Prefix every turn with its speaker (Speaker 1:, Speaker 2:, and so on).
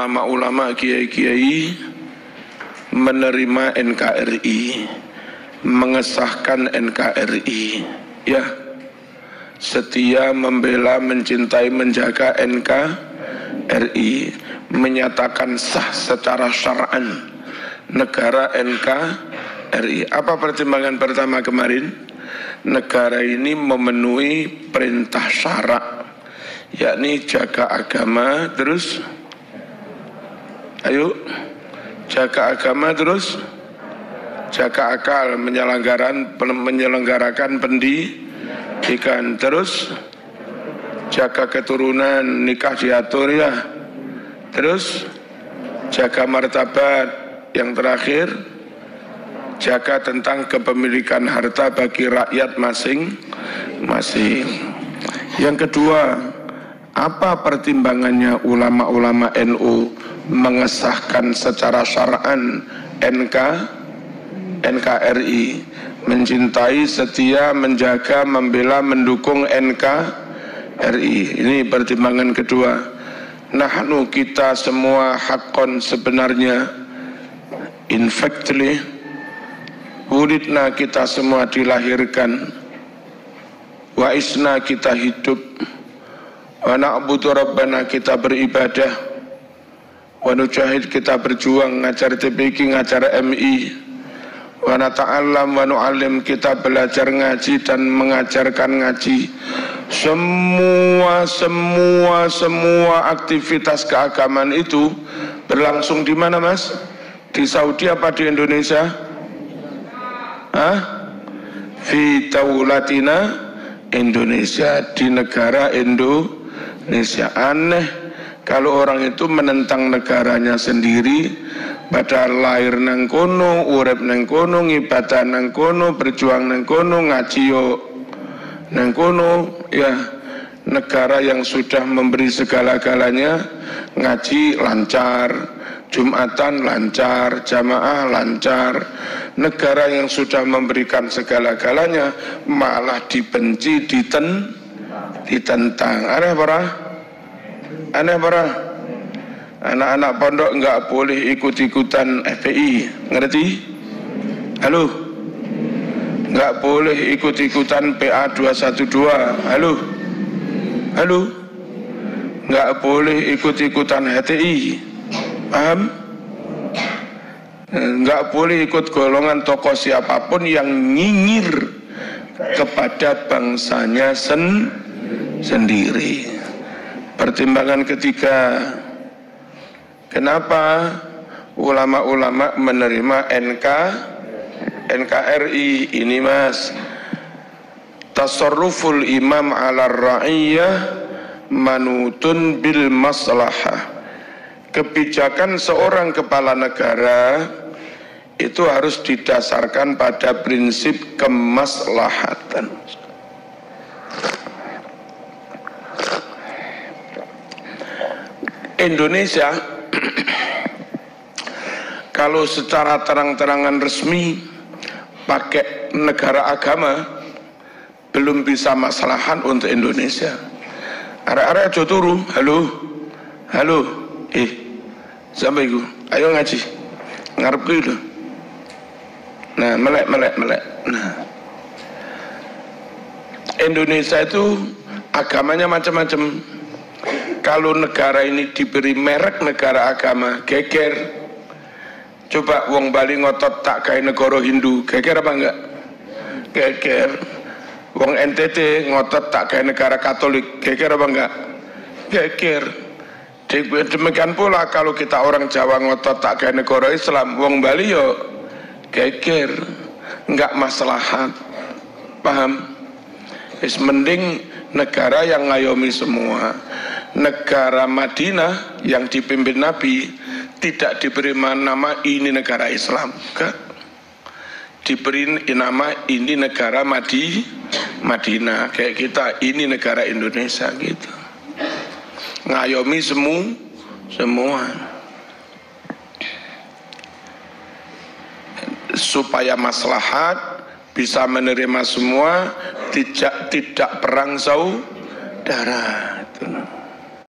Speaker 1: ulama-ulama, kiai-kiai menerima NKRI, mengesahkan NKRI, ya, setia membela, mencintai, menjaga NKRI, menyatakan sah secara syar'an negara NKRI. Apa pertimbangan pertama kemarin? Negara ini memenuhi perintah syarak, yakni jaga agama, terus ayo jaga agama, terus jaga akal, menyelenggarakan pendidikan, terus jaga keturunan, nikah diatur, ya, terus jaga martabat, yang terakhir jaga tentang kepemilikan harta bagi rakyat masing-masing. Yang kedua, apa pertimbangannya ulama-ulama NU mengesahkan secara syar'an NKRI, mencintai, setia, menjaga, membela, mendukung NKRI? Ini pertimbangan kedua. Nahnu, kita semua, hakon, sebenarnya, in factly, wulidna, kita semua dilahirkan, wa isna, kita hidup, wa na'budu rabbana, kita beribadah, wa nujahid, kita berjuang, ngajar TPQ, ngajar MI, wa nata'allam wa nu'allim, kita belajar ngaji dan mengajarkan ngaji. Semua aktivitas keagamaan itu berlangsung di mana, Mas? Di Saudi apa di Indonesia? Fi taulatina Indonesia, di negara Indonesia. Aneh kalau orang itu menentang negaranya sendiri, padahal lahir nang kono, urip nang kono, ngibadah nang kono, berjuang nang kono, ngaji yo nang kono, ya. Negara yang sudah memberi segala-galanya, ngaji lancar, Jumatan lancar, jamaah lancar. Negara yang sudah memberikan segala-galanya malah dibenci, ditentang. Aneh para? Anak-anak pondok enggak boleh ikut-ikutan FPI, ngerti? Halo? Enggak boleh ikut-ikutan PA 212. Halo? Enggak boleh ikut-ikutan HTI. Paham? Enggak boleh ikut golongan tokoh siapapun yang nyinyir kepada bangsanya sendiri. Pertimbangan ketiga, kenapa ulama-ulama menerima NKRI ini, Mas? Tasarruful imam ala ra'iyah manutun bil maslahah. Kebijakan seorang kepala negara itu harus didasarkan pada prinsip kemaslahatan. Indonesia kalau secara terang-terangan resmi pakai negara agama belum bisa maslahan untuk Indonesia. Arek-arek aja turu, halo. Sampai ku, ayo ngaji, ngarepku itu. Nah, melek. Nah, Indonesia itu agamanya macam-macam. Kalau negara ini diberi merek negara agama, geger. Coba wong Bali ngotot tak kayak negara Hindu, geger apa enggak? Geger. Wong NTT ngotot tak kayak negara Katolik, geger apa enggak? Geger. Demikian pula kalau kita orang Jawa ngotot tak kayak negara Islam, wong Bali yo geger, enggak maslahat. Paham? Is mending negara yang ngayomi semua. Negara Madinah yang dipimpin Nabi tidak diberi nama ini negara Islam, enggak. Diberi nama ini negara Madinah, kayak kita ini negara Indonesia gitu. Ngayomi semua supaya maslahat, bisa menerima semua, tidak perang saudara.